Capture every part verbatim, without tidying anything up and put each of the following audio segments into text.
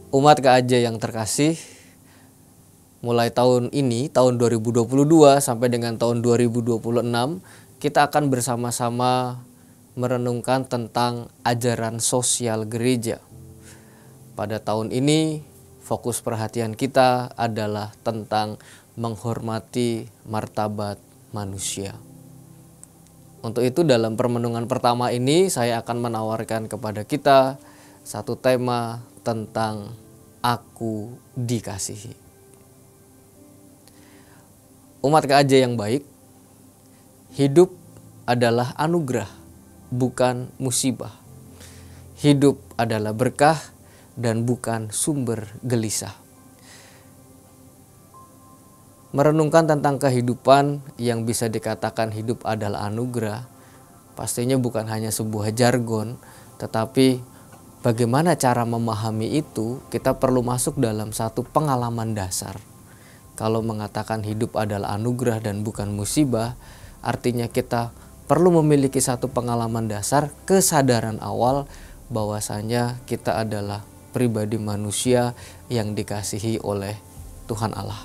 Umat K A J yang terkasih, mulai tahun ini, tahun dua ribu dua puluh dua sampai dengan tahun dua ribu dua puluh enam, kita akan bersama-sama merenungkan tentang ajaran sosial gereja. Pada tahun ini, fokus perhatian kita adalah tentang menghormati martabat manusia. Untuk itu dalam permenungan pertama ini saya akan menawarkan kepada kita satu tema tentang aku dikasihi. Umat K A J yang baik, hidup adalah anugerah, bukan musibah. Hidup adalah berkah dan bukan sumber gelisah. Merenungkan tentang kehidupan yang bisa dikatakan hidup adalah anugerah, pastinya bukan hanya sebuah jargon, tetapi bagaimana cara memahami itu, kita perlu masuk dalam satu pengalaman dasar. Kalau mengatakan hidup adalah anugerah dan bukan musibah, artinya kita perlu memiliki satu pengalaman dasar, kesadaran awal bahwasanya kita adalah pribadi manusia yang dikasihi oleh Tuhan Allah.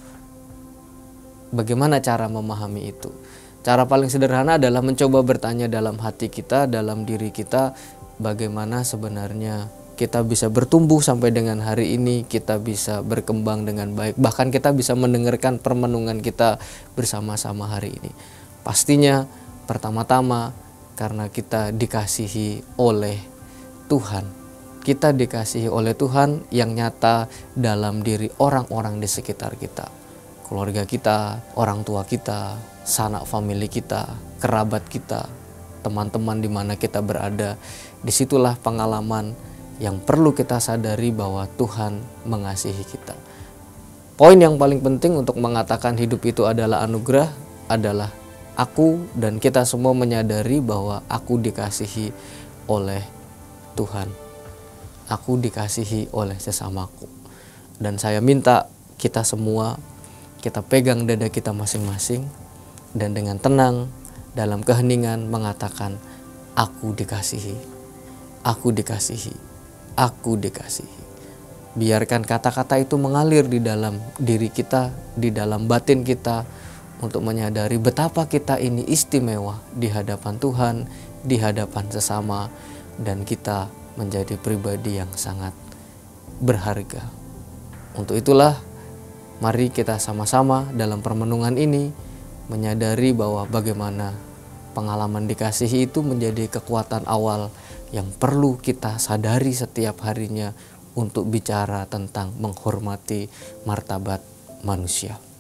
Bagaimana cara memahami itu? Cara paling sederhana adalah mencoba bertanya dalam hati kita, dalam diri kita, bagaimana sebenarnya kita bisa bertumbuh sampai dengan hari ini, kita bisa berkembang dengan baik, bahkan kita bisa mendengarkan permenungan kita bersama-sama hari ini. Pastinya pertama-tama karena kita dikasihi oleh Tuhan. Kita dikasihi oleh Tuhan yang nyata dalam diri orang-orang di sekitar kita. Keluarga kita, orang tua kita, sanak famili kita, kerabat kita, teman-teman di mana kita berada. Disitulah pengalaman yang perlu kita sadari bahwa Tuhan mengasihi kita. Poin yang paling penting untuk mengatakan hidup itu adalah anugerah adalah aku dan kita semua menyadari bahwa aku dikasihi oleh Tuhan. Aku dikasihi oleh sesamaku. Dan saya minta kita semua, kita pegang dada kita masing-masing dan dengan tenang dalam keheningan mengatakan aku dikasihi, aku dikasihi, aku dikasihi. Biarkan kata-kata itu mengalir di dalam diri kita, di dalam batin kita untuk menyadari betapa kita ini istimewa di hadapan Tuhan, di hadapan sesama, dan kita menjadi pribadi yang sangat berharga. Untuk itulah mari kita sama-sama dalam permenungan ini menyadari bahwa bagaimana pengalaman dikasihi itu menjadi kekuatan awal yang perlu kita sadari setiap harinya untuk bicara tentang menghormati martabat manusia.